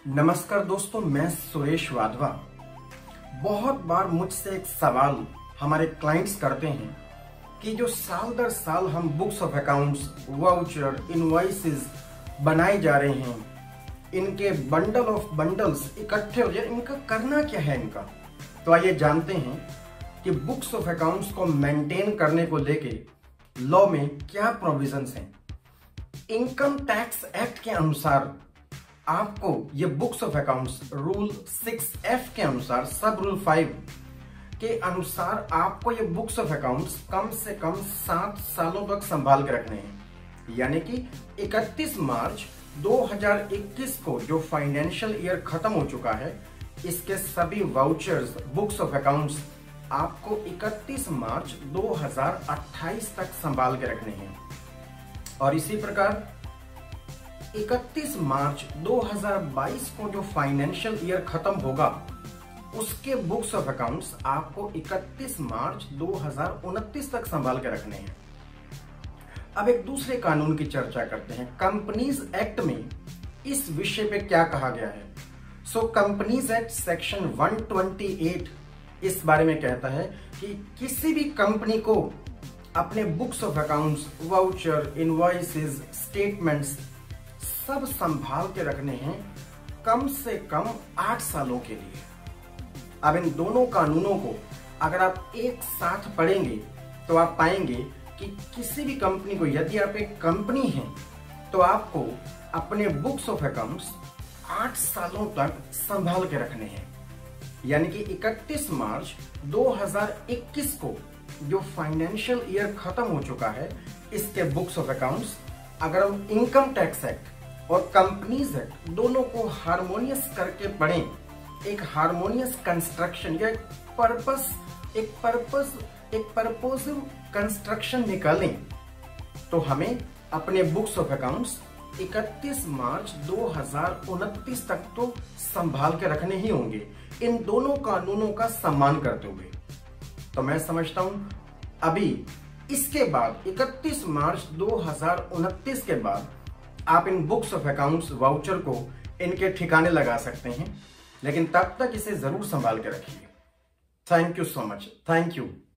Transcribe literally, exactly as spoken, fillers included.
नमस्कार दोस्तों, मैं सुरेश वाधवा। बहुत बार मुझसे एक सवाल हमारे क्लाइंट्स करते हैं कि जो साल दर साल हम books of accounts, voucher, invoices बनाए जा रहे हैं, इनके बंडल ऑफ बंडल्स इकट्ठे हो जाए, इनका करना क्या है इनका। तो आइए जानते हैं कि बुक्स ऑफ अकाउंट्स को मेंटेन करने को लेके लॉ में क्या प्रोविजंस हैं। इनकम टैक्स एक्ट के अनुसार आपको ये books of accounts rule six F के अनुसार, सब रूल फाइव के अनुसार आपको ये बुक्स ऑफ अकाउंट्स कम से कम सात सालों तक संभाल के रखने हैं। यानी कि इकतीस मार्च दो हज़ार इक्कीस को जो फाइनेंशियल ईयर खत्म हो चुका है, इसके सभी वाउचर्स, बुक्स ऑफ अकाउंट्स आपको इकतीस मार्च दो हज़ार अट्ठाईस तक संभाल के रखने हैं। और इसी प्रकार इकतीस मार्च दो हज़ार बाईस को जो फाइनेंशियल ईयर खत्म होगा, उसके बुक्स ऑफ अकाउंट्स आपको इकतीस मार्च दो हज़ार उनतीस तक संभाल के रखने हैं। अब एक दूसरे कानून की चर्चा करते हैं। कंपनीज एक्ट में इस विषय पे क्या कहा गया है। सो कंपनीज एक्ट सेक्शन एक सौ अट्ठाईस इस बारे में कहता है कि किसी भी कंपनी को अपने books of accounts, voucher, invoices, statements सब संभाल के रखने हैं कम से कम आठ सालों के लिए। अब इन दोनों कानूनों को अगर आप एक साथ पढ़ेंगे तो आप पाएंगे कि किसी भी कंपनी को, यदि आप एक कंपनी हैं तो आपको अपने बुक्स ऑफ अकाउंट्स आठ सालों तक संभाल के रखने हैं। यानी कि इकतीस मार्च दो हज़ार इक्कीस को जो फाइनेंशियल ईयर खत्म हो चुका है, इसके बुक्स ऑफ अकाउंट्स अगर हम इनकम टैक्स एक्ट और कंपनीज एक्ट दोनों को हार्मोनियस करके पढ़ें, एक हार्मोनियस कंस्ट्रक्शन या एक पर्पस एक पर्पस एक पर्पोसिव कंस्ट्रक्शन निकालें, तो हमें अपने बुक्स ऑफ अकाउंट्स इकतीस मार्च दो हज़ार उनतीस तक तो संभाल के रखने ही होंगे, इन दोनों कानूनों का सम्मान करते हुए। तो मैं समझता हूं अभी इसके बाद इकतीस मार्च दो हज़ार उनतीस के बाद आप इन बुक्स ऑफ अकाउंट्स, वाउचर को इनके ठिकाने लगा सकते हैं, लेकिन तब तक इसे जरूर संभाल के रखिए। Thank you so much. Thank you.